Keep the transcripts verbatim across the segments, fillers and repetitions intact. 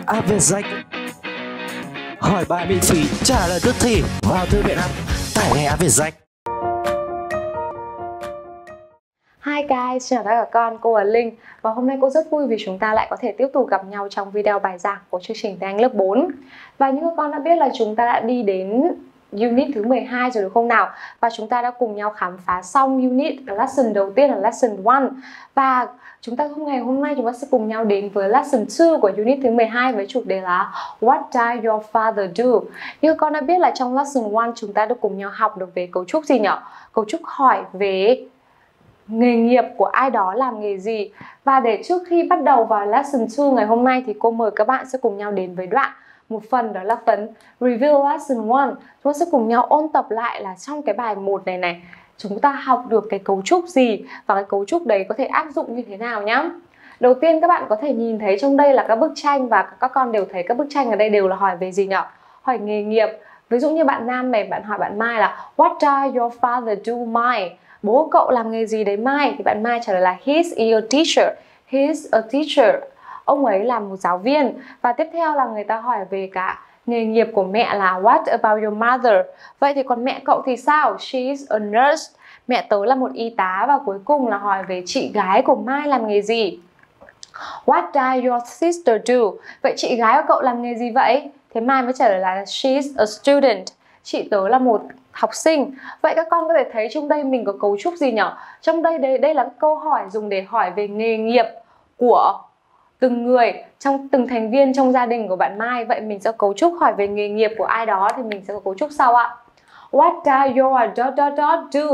áp Việt Danh. Hỏi bài miễn phí, trả lời tức thì vào thư viện app, tải ngay áp Việt Danh. Hi guys, chào tất cả các con, cô là Linh. Và hôm nay cô rất vui vì chúng ta lại có thể tiếp tục gặp nhau trong video bài giảng của chương trình tiếng Anh lớp bốn. Và như các con đã biết là chúng ta đã đi đến unit thứ mười hai rồi đúng không nào? Và chúng ta đã cùng nhau khám phá xong unit lesson đầu tiên là lesson one. Và chúng ta hôm ngày hôm nay chúng ta sẽ cùng nhau đến với lesson two của unit thứ mười hai với chủ đề là What does your father do? Như các con đã biết là trong lesson one chúng ta đã cùng nhau học được về cấu trúc gì nhỉ? Cấu trúc hỏi về nghề nghiệp của ai đó làm nghề gì. Và để trước khi bắt đầu vào lesson two ngày hôm nay thì cô mời các bạn sẽ cùng nhau đến với đoạn một phần, đó là phần review lesson one. Chúng ta sẽ cùng nhau ôn tập lại là trong cái bài một này này chúng ta học được cái cấu trúc gì và cái cấu trúc đấy có thể áp dụng như thế nào nhá. Đầu tiên các bạn có thể nhìn thấy trong đây là các bức tranh và các con đều thấy các bức tranh ở đây đều là hỏi về gì nhỉ? Hỏi nghề nghiệp. Ví dụ như bạn Nam này, bạn hỏi bạn Mai là What does your father do, Mai? Bố cậu làm nghề gì đấy Mai? Thì bạn Mai trả lời là He's a teacher. He's a teacher. Ông ấy là một giáo viên. Và tiếp theo là người ta hỏi về cả nghề nghiệp của mẹ là What about your mother? Vậy thì còn mẹ cậu thì sao? She's a nurse. Mẹ tớ là một y tá. Và cuối cùng là hỏi về chị gái của Mai làm nghề gì? What does your sister do? Vậy chị gái của cậu làm nghề gì vậy? Thế Mai mới trả lời là She's a student. Chị tớ là một học sinh. Vậy các con có thể thấy trong đây mình có cấu trúc gì nhỉ? Trong đây đây, đây là câu hỏi dùng để hỏi về nghề nghiệp của từng người, trong từng thành viên trong gia đình của bạn Mai. Vậy mình sẽ cấu trúc hỏi về nghề nghiệp của ai đó thì mình sẽ có cấu trúc sau ạ. What does your dot dot dot do?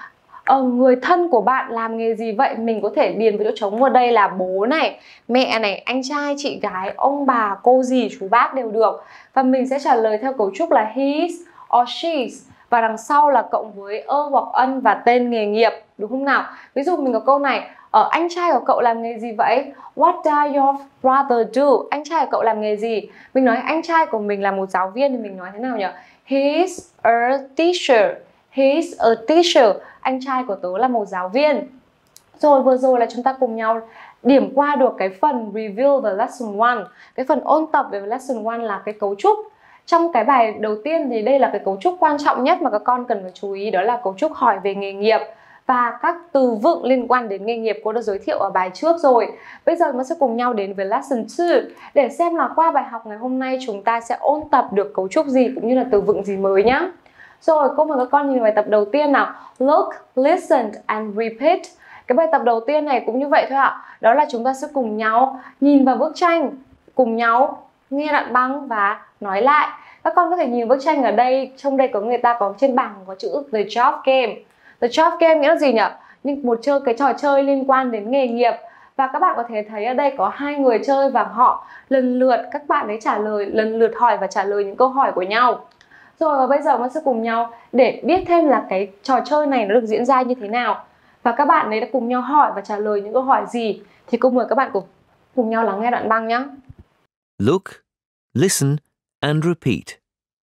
Ờ, người thân của bạn làm nghề gì vậy? Mình có thể điền với chỗ trống vào đây là bố này, mẹ này, anh trai, chị gái, ông bà, cô dì, chú bác đều được. Và mình sẽ trả lời theo cấu trúc là his or she's. Và đằng sau là cộng với ơ hoặc ân và tên nghề nghiệp, đúng không nào? Ví dụ mình có câu này, ở anh trai của cậu làm nghề gì vậy? What does your brother do? Anh trai của cậu làm nghề gì? Mình nói anh trai của mình là một giáo viên thì mình nói thế nào nhỉ? He's a teacher. He's a teacher. Anh trai của tớ là một giáo viên. Rồi vừa rồi là chúng ta cùng nhau điểm qua được cái phần review the lesson one. Cái phần ôn tập về lesson one là cái cấu trúc. Trong cái bài đầu tiên thì đây là cái cấu trúc quan trọng nhất mà các con cần phải chú ý, đó là cấu trúc hỏi về nghề nghiệp và các từ vựng liên quan đến nghề nghiệp cô đã giới thiệu ở bài trước rồi. Bây giờ chúng sẽ cùng nhau đến với lesson two để xem là qua bài học ngày hôm nay chúng ta sẽ ôn tập được cấu trúc gì cũng như là từ vựng gì mới nhá. Rồi cô mời các con nhìn bài tập đầu tiên nào. Look, listen and repeat. Cái bài tập đầu tiên này cũng như vậy thôi ạ. Đó là chúng ta sẽ cùng nhau nhìn vào bức tranh, cùng nhau nghe đoạn băng và nói lại. Các con có thể nhìn bức tranh ở đây, trong đây có người ta có trên bảng có chữ The Job Game. The Job Game nghĩa là gì nhỉ? Nhưng một chơi cái trò chơi liên quan đến nghề nghiệp. Và các bạn có thể thấy ở đây có hai người chơi và họ lần lượt các bạn ấy trả lời, lần lượt hỏi và trả lời những câu hỏi của nhau. Rồi và bây giờ mình sẽ cùng nhau để biết thêm là cái trò chơi này nó được diễn ra như thế nào. Và các bạn ấy đã cùng nhau hỏi và trả lời những câu hỏi gì. Thì cô mời các bạn cùng, cùng nhau lắng nghe đoạn băng nhé. Look, listen and repeat.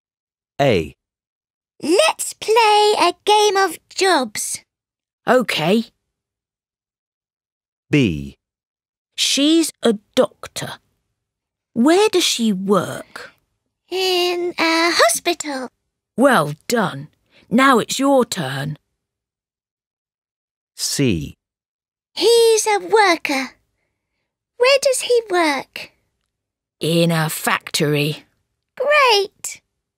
A. Let's play a game of jobs. Okay. B. She's a doctor. Where does she work? In a hospital. Well done. Now it's your turn. C. He's a worker. Where does he work? In a factory. Great.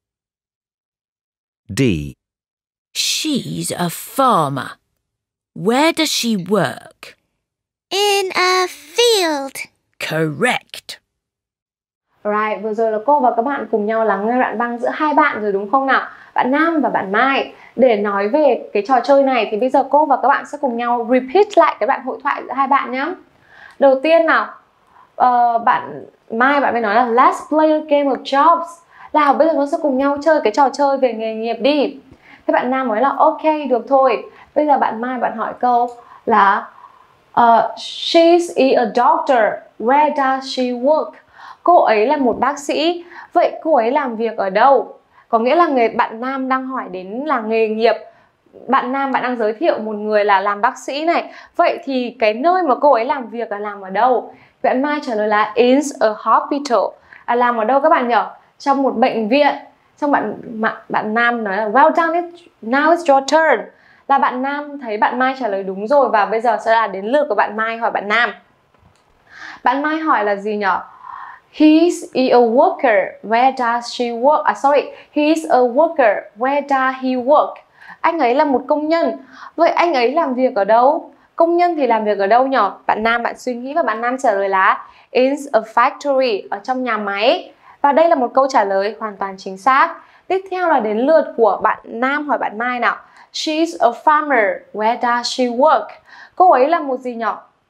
D. She's a farmer. Where does she work? In a field. Correct. Right, vừa rồi là cô và các bạn cùng nhau lắng nghe đoạn băng giữa hai bạn rồi đúng không nào? Bạn Nam và bạn Mai. Để nói về cái trò chơi này thì bây giờ cô và các bạn sẽ cùng nhau repeat lại cái đoạn hội thoại giữa hai bạn nhé. Đầu tiên nào, uh, bạn Mai bạn mới nói là Let's play a game of jobs. Nào bây giờ nó sẽ cùng nhau chơi cái trò chơi về nghề nghiệp đi. Thế bạn Nam nói là ok, được thôi. Bây giờ bạn Mai bạn hỏi câu là uh, She's a doctor. Where does she work? Cô ấy là một bác sĩ. Vậy cô ấy làm việc ở đâu? Có nghĩa là người bạn Nam đang hỏi đến là nghề nghiệp. Bạn Nam bạn đang giới thiệu một người là làm bác sĩ này. Vậy thì cái nơi mà cô ấy làm việc là làm ở đâu? Bạn Mai trả lời là is a hospital. À, làm ở đâu các bạn nhỉ? Trong một bệnh viện. Xong bạn bạn, bạn nam nói là well done, now it's your turn. Là bạn nam thấy bạn Mai trả lời đúng rồi, và bây giờ sẽ là đến lượt của bạn Mai hỏi bạn nam. Bạn Mai hỏi là gì nhỉ? He's a worker. Where does she work? À sorry, he's a worker. Where does he work? Anh ấy là một công nhân. Vậy anh ấy làm việc ở đâu? Công nhân thì làm việc ở đâu nhỉ? Bạn nam bạn suy nghĩ và bạn nam trả lời là in a factory, ở trong nhà máy. Và đây là một câu trả lời hoàn toàn chính xác. Tiếp theo là đến lượt của bạn nam hỏi bạn Mai nào. She's a farmer. Where does she work? Cô ấy là một gì nhỉ?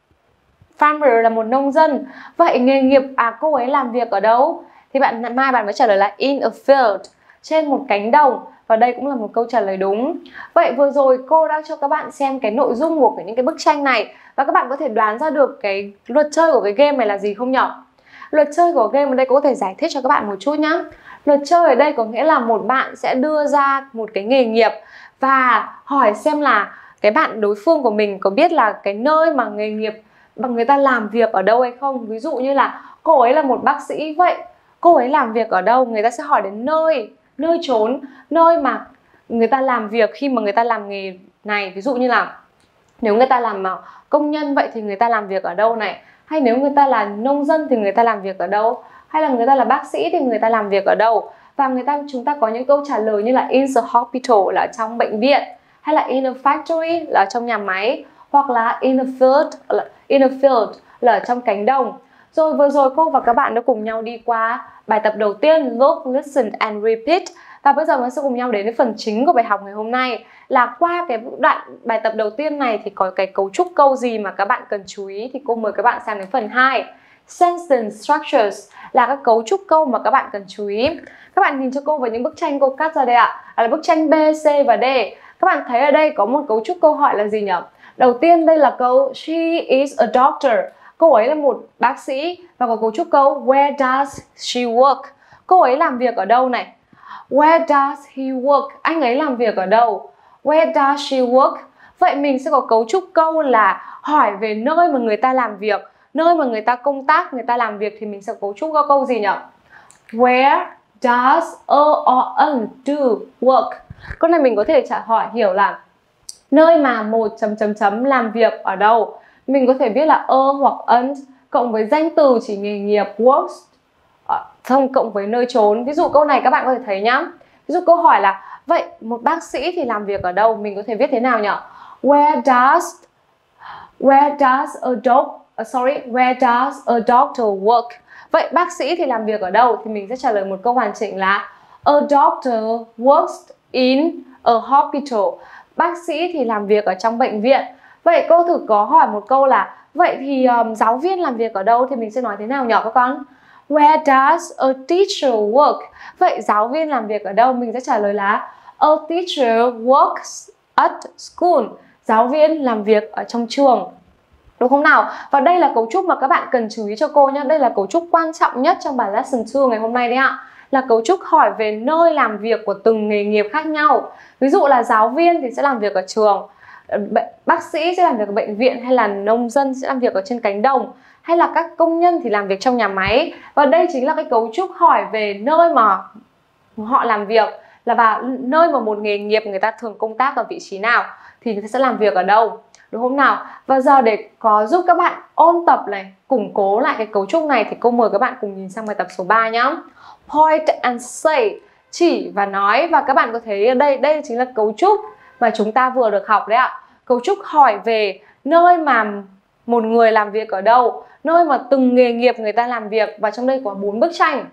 Farmer là một nông dân. Vậy nghề nghiệp à cô ấy làm việc ở đâu? Thì bạn Mai bạn mới trả lời là in a field, trên một cánh đồng. Và đây cũng là một câu trả lời đúng. Vậy vừa rồi cô đã cho các bạn xem cái nội dung của những cái bức tranh này, và các bạn có thể đoán ra được cái luật chơi của cái game này là gì không nhỉ? Luật chơi của game ở đây cô có thể giải thích cho các bạn một chút nhá. Luật chơi ở đây có nghĩa là một bạn sẽ đưa ra một cái nghề nghiệp và hỏi xem là cái bạn đối phương của mình có biết là cái nơi mà nghề nghiệp bằng người ta làm việc ở đâu hay không. Ví dụ như là cô ấy là một bác sĩ, vậy cô ấy làm việc ở đâu? Người ta sẽ hỏi đến nơi, nơi chốn, nơi mà người ta làm việc khi mà người ta làm nghề này. Ví dụ như là nếu người ta làm công nhân, vậy thì người ta làm việc ở đâu này? Hay nếu người ta là nông dân thì người ta làm việc ở đâu? Hay là người ta là bác sĩ thì người ta làm việc ở đâu? Và người ta chúng ta có những câu trả lời như là in the hospital là trong bệnh viện, hay là in a factory là trong nhà máy, hoặc là in a field là in a field là trong cánh đồng. Rồi vừa rồi cô và các bạn đã cùng nhau đi qua bài tập đầu tiên look, listen and repeat. Và bây giờ mình sẽ cùng nhau đến với phần chính của bài học ngày hôm nay, là qua cái đoạn bài tập đầu tiên này thì có cái cấu trúc câu gì mà các bạn cần chú ý. Thì cô mời các bạn sang đến phần hai, sentence structures, là các cấu trúc câu mà các bạn cần chú ý. Các bạn nhìn cho cô vào những bức tranh cô cắt ra đây ạ, là bức tranh B, C và D. Các bạn thấy ở đây có một cấu trúc câu hỏi là gì nhỉ? Đầu tiên đây là câu she is a doctor, cô ấy là một bác sĩ. Và có cấu trúc câu where does she work, cô ấy làm việc ở đâu này. Where does he work, anh ấy làm việc ở đâu. Where does she work. Vậy mình sẽ có cấu trúc câu là hỏi về nơi mà người ta làm việc, nơi mà người ta công tác, người ta làm việc, thì mình sẽ cấu trúc câu câu gì nhỉ? Where does a or an do work. Câu này mình có thể trả hỏi hiểu là nơi mà một chấm chấm chấm làm việc ở đâu. Mình có thể viết là a hoặc an cộng với danh từ chỉ nghề nghiệp works, xong cộng với nơi trốn. Ví dụ câu này các bạn có thể thấy nhá. Ví dụ câu hỏi là vậy một bác sĩ thì làm việc ở đâu? Mình có thể viết thế nào nhỉ? Where does Where does a doc uh, sorry, where does a doctor work? Vậy bác sĩ thì làm việc ở đâu? Thì mình sẽ trả lời một câu hoàn chỉnh là a doctor works in a hospital. Bác sĩ thì làm việc ở trong bệnh viện. Vậy cô thử có hỏi một câu là vậy thì um, giáo viên làm việc ở đâu? Thì mình sẽ nói thế nào nhỏ các con? Where does a teacher work? Vậy giáo viên làm việc ở đâu? Mình sẽ trả lời là a teacher works at school. Giáo viên làm việc ở trong trường. Đúng không nào? Và đây là cấu trúc mà các bạn cần chú ý cho cô nhé. Đây là cấu trúc quan trọng nhất trong bài lesson hai ngày hôm nay đấy ạ. Là cấu trúc hỏi về nơi làm việc của từng nghề nghiệp khác nhau. Ví dụ là giáo viên thì sẽ làm việc ở trường, bác sĩ sẽ làm việc ở bệnh viện, hay là nông dân sẽ làm việc ở trên cánh đồng, hay là các công nhân thì làm việc trong nhà máy. Và đây chính là cái cấu trúc hỏi về nơi mà họ làm việc, là vào nơi mà một nghề nghiệp người ta thường công tác ở vị trí nào thì người ta sẽ làm việc ở đâu. Đúng không nào? Và giờ để có giúp các bạn ôn tập này, củng cố lại cái cấu trúc này thì cô mời các bạn cùng nhìn sang bài tập số ba nhá. Point and say, chỉ và nói. Và các bạn có thấy ở đây, đây chính là cấu trúc mà chúng ta vừa được học đấy ạ. Cấu trúc hỏi về nơi mà một người làm việc ở đâu, nơi mà từng nghề nghiệp người ta làm việc. Và trong đây có bốn bức tranh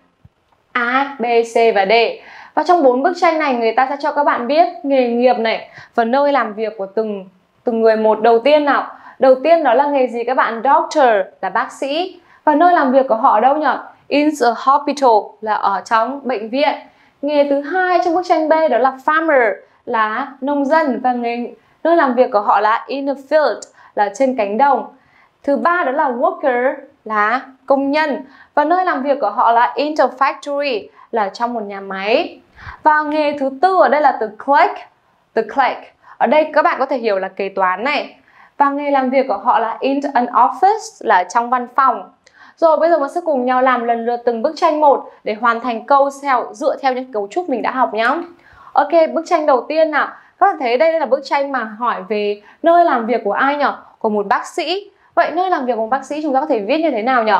A, B, C và D. Và trong bốn bức tranh này người ta sẽ cho các bạn biết nghề nghiệp này và nơi làm việc của từng từng người một. Đầu tiên nào, đầu tiên đó là nghề gì các bạn? Doctor là bác sĩ. Và nơi làm việc của họ ở đâu nhỉ? In a hospital là ở trong bệnh viện. Nghề thứ hai trong bức tranh B đó là farmer là nông dân. Và nghề nơi làm việc của họ là in a field là trên cánh đồng. Thứ ba đó là worker là công nhân. Và nơi làm việc của họ là in a factory là trong một nhà máy. Và nghề thứ tư ở đây là từ clerk, từ clerk. Ở đây các bạn có thể hiểu là kế toán này. Và nghề làm việc của họ là in an office là trong văn phòng. Rồi bây giờ mình sẽ cùng nhau làm lần lượt từng bức tranh một để hoàn thành câu theo dựa theo những cấu trúc mình đã học nhá. Ok, bức tranh đầu tiên nào. Các bạn thấy đây là bức tranh mà hỏi về nơi làm việc của ai nhỉ? Của một bác sĩ. Vậy nơi làm việc của một bác sĩ chúng ta có thể viết như thế nào nhỉ?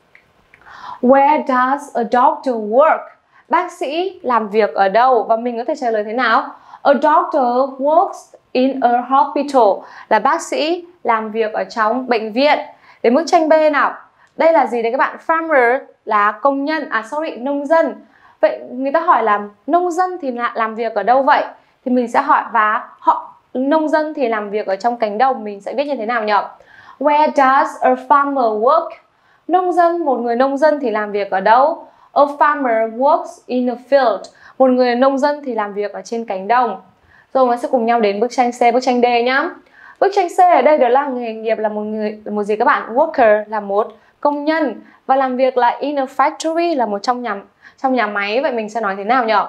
Where does a doctor work? Bác sĩ làm việc ở đâu? Và mình có thể trả lời thế nào? A doctor works in a hospital. Là bác sĩ làm việc ở trong bệnh viện. Đến bức tranh B nào. Đây là gì đấy các bạn? Farmer là công nhân, à sorry, nông dân. Vậy người ta hỏi là nông dân thì làm việc ở đâu vậy? Thì mình sẽ hỏi và họ nông dân thì làm việc ở trong cánh đồng, mình sẽ viết như thế nào nhỉ? Where does a farmer work? Nông dân, một người nông dân thì làm việc ở đâu? A farmer works in a field. Một người nông dân thì làm việc ở trên cánh đồng. Rồi mình sẽ cùng nhau đến bức tranh C, bức tranh D nhá. Bức tranh C ở đây đó là nghề nghiệp là một người một gì các bạn? Worker là một công nhân và làm việc là in a factory là một trong nhà trong nhà máy. Vậy mình sẽ nói thế nào nhỉ?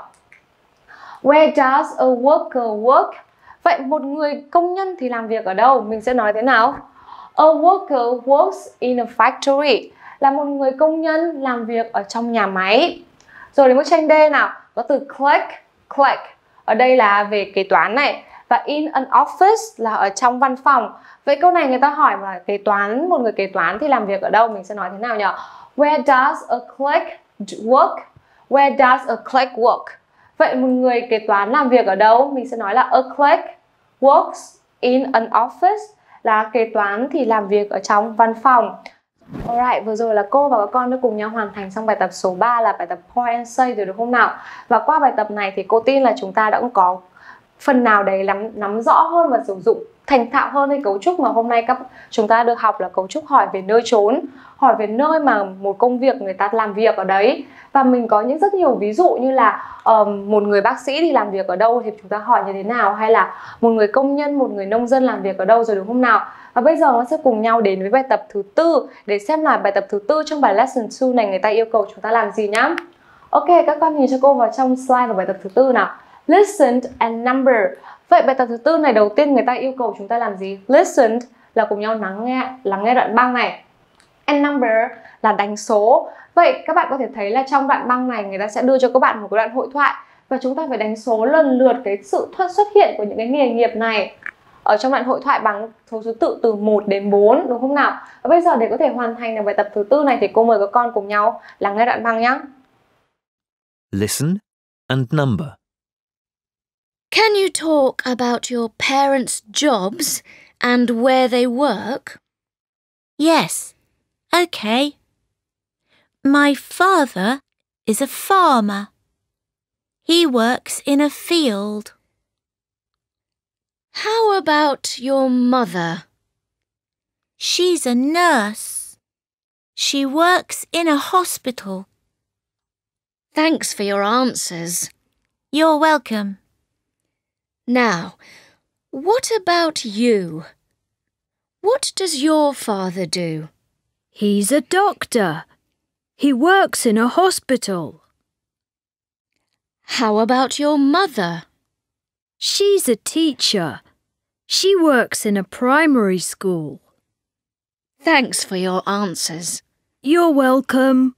Where does a worker work? Vậy một người công nhân thì làm việc ở đâu? Mình sẽ nói thế nào? A worker works in a factory. Là một người công nhân làm việc ở trong nhà máy. Rồi đến bức tranh D nào. Có từ clerk, clerk. Ở đây là về kế toán này. Và in an office là ở trong văn phòng. Vậy câu này người ta hỏi là kế toán, một người kế toán thì làm việc ở đâu? Mình sẽ nói thế nào nhỉ? Where does a clerk work? Where does a clerk work? Vậy một người kế toán làm việc ở đâu? Mình sẽ nói là a clerk works in an office. Là kế toán thì làm việc ở trong văn phòng. Alright, vừa rồi là cô và các con đã cùng nhau hoàn thành xong bài tập số ba là bài tập Point and Say rồi, được không nào? Và qua bài tập này thì cô tin là chúng ta đã cũng có phần nào đấy nắm, nắm rõ hơn và sử dụng thành thạo hơn cái cấu trúc mà hôm nay các chúng ta được học là cấu trúc hỏi về nơi chốn, hỏi về nơi mà một công việc người ta làm việc ở đấy. Và mình có những rất nhiều ví dụ như là um, một người bác sĩ thì làm việc ở đâu thì chúng ta hỏi như thế nào, hay là một người công nhân, một người nông dân làm việc ở đâu rồi, đúng không nào? Và bây giờ nó sẽ cùng nhau đến với bài tập thứ tư để xem là bài tập thứ tư trong bài lesson hai này người ta yêu cầu chúng ta làm gì nhá. Ok, các con nhìn cho cô vào trong slide vào bài tập thứ tư nào. Listen and number. Vậy bài tập thứ tư này đầu tiên người ta yêu cầu chúng ta làm gì? Listen là cùng nhau lắng nghe, lắng nghe đoạn băng này. And number là đánh số. Vậy các bạn có thể thấy là trong đoạn băng này người ta sẽ đưa cho các bạn một cái đoạn hội thoại và chúng ta phải đánh số lần lượt cái sự xuất hiện của những cái nghề nghiệp này ở trong đoạn hội thoại bằng số thứ tự từ một đến bốn, đúng không nào? Và bây giờ để có thể hoàn thành được bài tập thứ tư này thì cô mời các con cùng nhau lắng nghe đoạn băng nhé. Listen and number. Can you talk about your parents' jobs and where they work? Yes. Okay. My father is a farmer. He works in a field. How about your mother? She's a nurse. She works in a hospital. Thanks for your answers. You're welcome. Now, what about you? What does your father do? He's a doctor. He works in a hospital. How about your mother? She's a teacher. She works in a primary school. Thanks for your answers. You're welcome.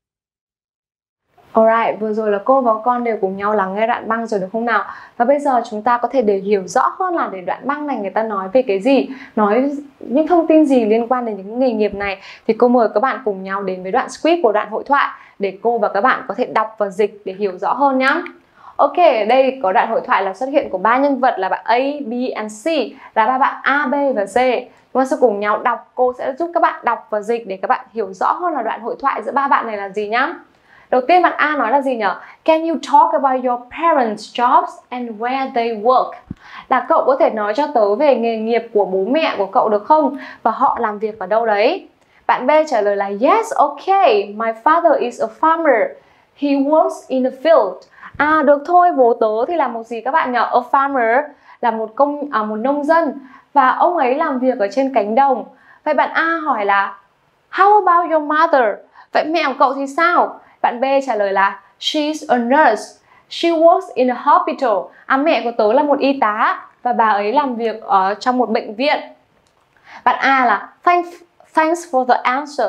Alright, vừa rồi là cô và con đều cùng nhau lắng nghe đoạn băng rồi, được không nào? Và bây giờ chúng ta có thể để hiểu rõ hơn là để đoạn băng này người ta nói về cái gì, nói những thông tin gì liên quan đến những nghề nghiệp này, thì cô mời các bạn cùng nhau đến với đoạn script của đoạn hội thoại để cô và các bạn có thể đọc và dịch để hiểu rõ hơn nhá. Ok, ở đây có đoạn hội thoại là xuất hiện của ba nhân vật là bạn A, B and C, là ba bạn A, B và C. Chúng ta sẽ cùng nhau đọc, cô sẽ giúp các bạn đọc và dịch để các bạn hiểu rõ hơn là đoạn hội thoại giữa ba bạn này là gì nhá. Đầu tiên bạn A nói là gì nhỉ? Can you talk about your parents' jobs and where they work? Là cậu có thể nói cho tớ về nghề nghiệp của bố mẹ của cậu được không? Và họ làm việc ở đâu đấy? Bạn B trả lời là yes, okay, my father is a farmer. He works in a field. À được thôi, bố tớ thì là một gì các bạn nhỉ? A farmer là một công à, một nông dân và ông ấy làm việc ở trên cánh đồng. Vậy bạn A hỏi là how about your mother? Vậy mẹ của cậu thì sao? Bạn B trả lời là she's a nurse. She works in a hospital. À mẹ của tớ là một y tá và bà ấy làm việc ở trong một bệnh viện. Bạn A là thanks, thanks for the answers.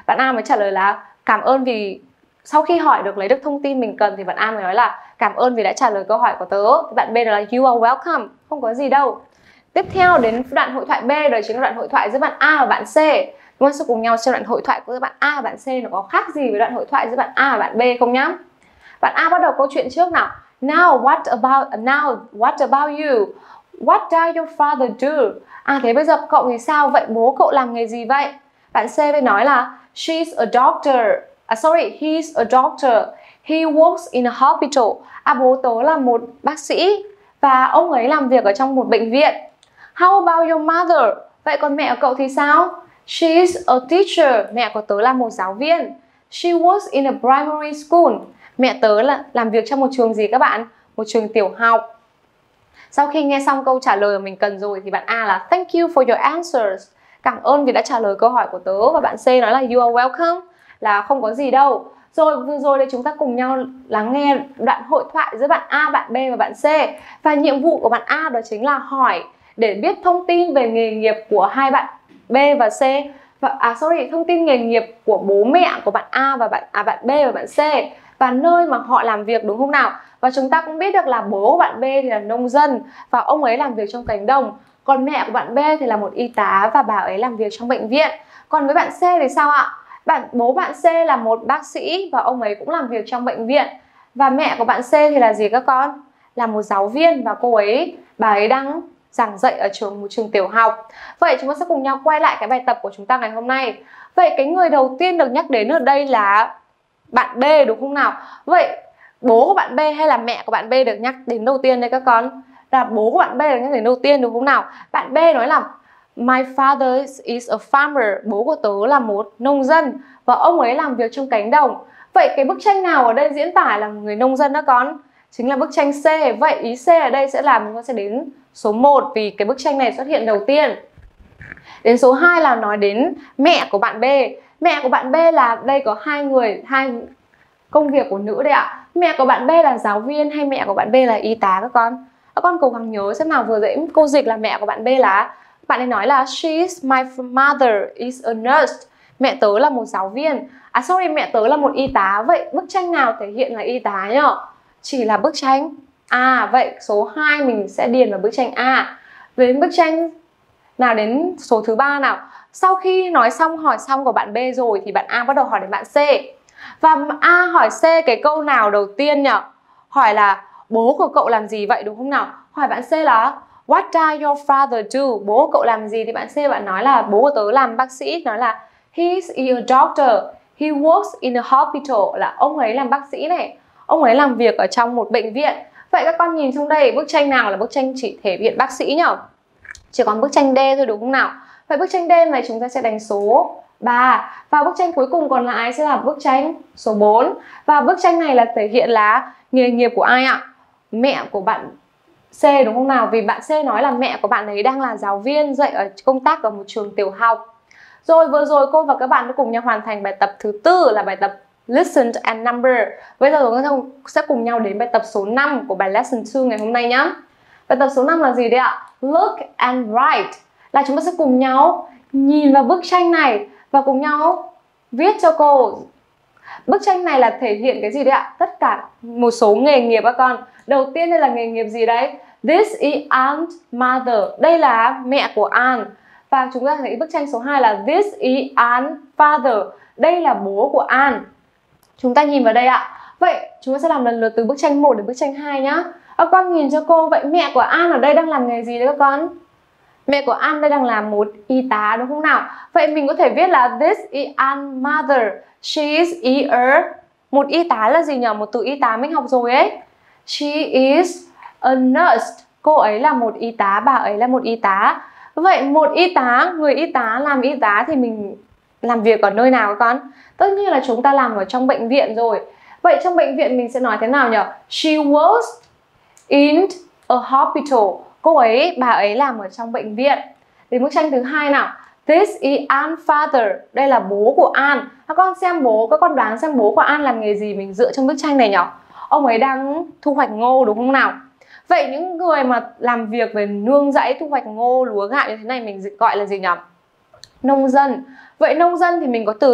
bạn A mới trả lời là cảm ơn vì sau khi hỏi được lấy được thông tin mình cần thì bạn A mới nói là cảm ơn vì đã trả lời câu hỏi của tớ. Thì bạn B nói là you are welcome, không có gì đâu. Tiếp theo đến đoạn hội thoại B, đó chính là đoạn hội thoại giữa bạn A và bạn C. Chúng ta sẽ cùng nhau xem đoạn hội thoại của bạn A và bạn C nó có khác gì với đoạn hội thoại giữa bạn A và bạn B không nhá. Bạn A bắt đầu câu chuyện trước nào. Now what about now what about you? What does your father do? À thế bây giờ cậu thì sao? Vậy bố cậu làm nghề gì vậy? Bạn C mới nói là she's a doctor. À sorry, he's a doctor. He works in a hospital. À bố tớ là một bác sĩ và ông ấy làm việc ở trong một bệnh viện. How about your mother? Vậy còn mẹ của cậu thì sao? She's a teacher. Mẹ của tớ là một giáo viên. She works in a primary school. Mẹ tớ là làm việc trong một trường gì các bạn? Một trường tiểu học. Sau khi nghe xong câu trả lời mà mình cần rồi thì bạn A là thank you for your answers. Cảm ơn vì đã trả lời câu hỏi của tớ. Và bạn C nói là you are welcome, là không có gì đâu. Rồi vừa rồi thì chúng ta cùng nhau lắng nghe đoạn hội thoại giữa bạn A, bạn B và bạn C. Và nhiệm vụ của bạn A đó chính là hỏi để biết thông tin về nghề nghiệp của hai bạn B và C. Và, à sorry, thông tin nghề nghiệp của bố mẹ của bạn A và bạn à, bạn B và bạn C. Và nơi mà họ làm việc, đúng không nào? Và chúng ta cũng biết được là bố của bạn B thì là nông dân và ông ấy làm việc trong cánh đồng. Còn mẹ của bạn B thì là một y tá và bà ấy làm việc trong bệnh viện. Còn với bạn C thì sao ạ? Bạn bố bạn C là một bác sĩ và ông ấy cũng làm việc trong bệnh viện. Và mẹ của bạn C thì là gì các con? Là một giáo viên và cô ấy, bà ấy đang giảng dạy ở trường một trường tiểu học. Vậy chúng ta sẽ cùng nhau quay lại cái bài tập của chúng ta ngày hôm nay. Vậy cái người đầu tiên được nhắc đến ở đây là bạn B, đúng không nào? Vậy bố của bạn B hay là mẹ của bạn B được nhắc đến đầu tiên đây các con? Là bố của bạn B được nhắc đến đầu tiên, đúng không nào? Bạn B nói là my father is a farmer. Bố của tớ là một nông dân và ông ấy làm việc trong cánh đồng. Vậy cái bức tranh nào ở đây diễn tả là người nông dân đó con? Chính là bức tranh C. Vậy ý C ở đây sẽ là chúng ta sẽ đến số một vì cái bức tranh này xuất hiện đầu tiên. Đến số hai là nói đến mẹ của bạn B. Mẹ của bạn B là đây có hai người, hai công việc của nữ đây ạ. Mẹ của bạn B là giáo viên hay mẹ của bạn B là y tá các con? Các con cố gắng nhớ xem nào, vừa dễ cô dịch là mẹ của bạn B là, bạn ấy nói là she's my mother is a nurse. Mẹ tớ là một giáo viên. À sorry, mẹ tớ là một y tá. Vậy bức tranh nào thể hiện là y tá nhỉ? Chỉ là bức tranh A. Vậy số hai mình sẽ điền vào bức tranh A. Đến bức tranh nào, đến số thứ ba nào. Sau khi nói xong hỏi xong của bạn B rồi thì bạn A bắt đầu hỏi đến bạn C. Và A hỏi C cái câu nào đầu tiên nhỉ? Hỏi là bố của cậu làm gì vậy, đúng không nào? Hỏi bạn C là what does your father do? Bố của cậu làm gì? Thì bạn C bạn nói là bố của tớ làm bác sĩ. Nói là he's a doctor. He works in a hospital. Là ông ấy làm bác sĩ này. Ông ấy làm việc ở trong một bệnh viện. Vậy các con nhìn trong đây, bức tranh nào là bức tranh chỉ thể hiện bác sĩ nhỉ? Chỉ còn bức tranh D thôi, đúng không nào? Vậy bức tranh D này chúng ta sẽ đánh số ba. Và bức tranh cuối cùng còn lại sẽ là bức tranh số bốn. Và bức tranh này là thể hiện là nghề nghiệp của ai ạ? Mẹ của bạn C, đúng không nào? Vì bạn C nói là mẹ của bạn ấy đang là giáo viên dạy ở công tác ở một trường tiểu học. Rồi vừa rồi cô và các bạn đã cùng nhau hoàn thành bài tập thứ tư là bài tập Listen and Number. Bây giờ chúng ta sẽ cùng nhau đến bài tập số năm của bài Lesson hai ngày hôm nay nhé. Bài tập số năm là gì đấy ạ? Look and write. Là chúng ta sẽ cùng nhau nhìn vào bức tranh này và cùng nhau viết cho cô. Bức tranh này là thể hiện cái gì đấy ạ? Tất cả một số nghề nghiệp các con. Đầu tiên đây là nghề nghiệp gì đấy? This is Aunt Mother. Đây là mẹ của Aunt. Và chúng ta thấy bức tranh số hai là this is Aunt Father. Đây là bố của Aunt. Chúng ta nhìn vào đây ạ. Vậy chúng ta sẽ làm lần lượt từ bức tranh một đến bức tranh hai nhá. Các con nhìn cho cô. Vậy mẹ của Aunt ở đây đang làm nghề gì đấy các con? Mẹ của Aunt đây đang làm một y tá, đúng không nào? Vậy mình có thể viết là this is Aunt Mother. She is er. Một y tá là gì nhỉ? Một từ y tá mình học rồi ấy. She is a nurse. Cô ấy là một y tá, bà ấy là một y tá. Vậy một y tá, người y tá làm y tá thì mình làm việc ở nơi nào các con? Tất nhiên là chúng ta làm ở trong bệnh viện rồi. Vậy trong bệnh viện mình sẽ nói thế nào nhỉ? She works in a hospital. Cô ấy, bà ấy làm ở trong bệnh viện. Đến bức tranh thứ hai nào. This is Aunt Father. Đây là bố của Aunt. Các con xem bố, các con đoán xem bố của Aunt làm nghề gì mình dựa trong bức tranh này nhỉ? Ông ấy đang thu hoạch ngô, đúng không nào? Vậy những người mà làm việc về nương rẫy, thu hoạch ngô, lúa gạo như thế này mình gọi là gì nhỉ? Nông dân. Vậy nông dân thì mình có từ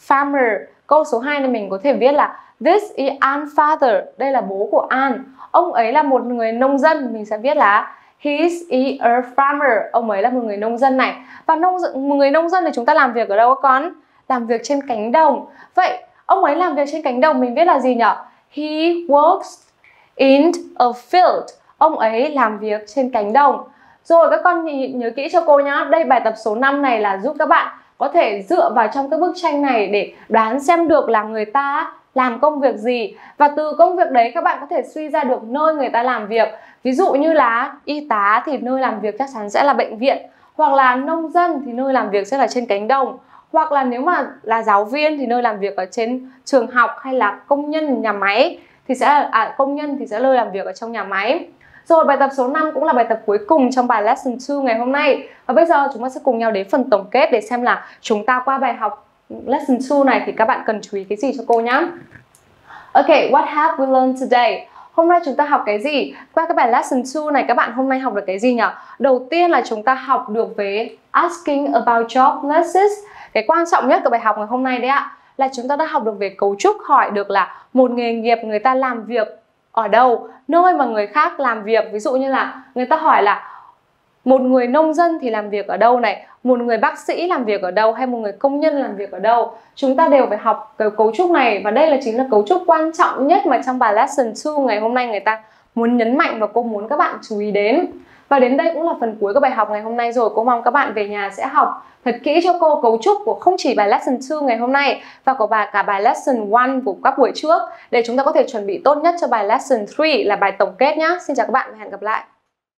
farmer. Câu số hai này mình có thể viết là this is An's father. Đây là bố của An. Ông ấy là một người nông dân. Mình sẽ viết là he is a farmer. Ông ấy là một người nông dân này. Và nông một người nông dân thì chúng ta làm việc ở đâu các con? Làm việc trên cánh đồng. Vậy ông ấy làm việc trên cánh đồng mình viết là gì nhỉ? He works in a field. Ông ấy làm việc trên cánh đồng. Rồi các con nhớ kỹ cho cô nhá. Đây bài tập số năm này là giúp các bạn có thể dựa vào trong các bức tranh này để đoán xem được là người ta làm công việc gì. Và từ công việc đấy các bạn có thể suy ra được nơi người ta làm việc. Ví dụ như là y tá thì nơi làm việc chắc chắn sẽ là bệnh viện. Hoặc là nông dân thì nơi làm việc sẽ là trên cánh đồng. Hoặc là nếu mà là giáo viên thì nơi làm việc ở trên trường học, hay là công nhân nhà máy thì sẽ là, à, công nhân thì sẽ nơi làm việc ở trong nhà máy. Rồi bài tập số năm cũng là bài tập cuối cùng trong bài lesson hai ngày hôm nay. Và bây giờ chúng ta sẽ cùng nhau đến phần tổng kết để xem là chúng ta qua bài học lesson hai này thì các bạn cần chú ý cái gì cho cô nhé. Ok, what have we learned today? Hôm nay chúng ta học cái gì? Qua cái bài lesson hai này các bạn hôm nay học được cái gì nhỉ? Đầu tiên là chúng ta học được về asking about job places. Cái quan trọng nhất của bài học ngày hôm nay đấy ạ là chúng ta đã học được về cấu trúc, hỏi được là một nghề nghiệp người ta làm việc ở đâu, nơi mà người khác làm việc. Ví dụ như là người ta hỏi là một người nông dân thì làm việc ở đâu này, một người bác sĩ làm việc ở đâu, hay một người công nhân làm việc ở đâu. Chúng ta đều phải học cái cấu trúc này. Và đây là chính là cấu trúc quan trọng nhất mà trong bài lesson hai ngày hôm nay người ta muốn nhấn mạnh và cô muốn các bạn chú ý đến. Và đến đây cũng là phần cuối của bài học ngày hôm nay rồi. Cô mong các bạn về nhà sẽ học thật kỹ cho cô cấu trúc của không chỉ bài lesson hai ngày hôm nay và của bài cả bài lesson một của các buổi trước, để chúng ta có thể chuẩn bị tốt nhất cho bài lesson ba là bài tổng kết nhé. Xin chào các bạn và hẹn gặp lại.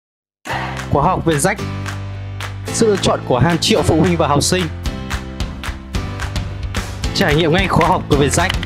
Khóa học về rách, sự lựa chọn của hàng triệu phụ huynh và học sinh. Trải nghiệm ngay khóa học của Vietjet.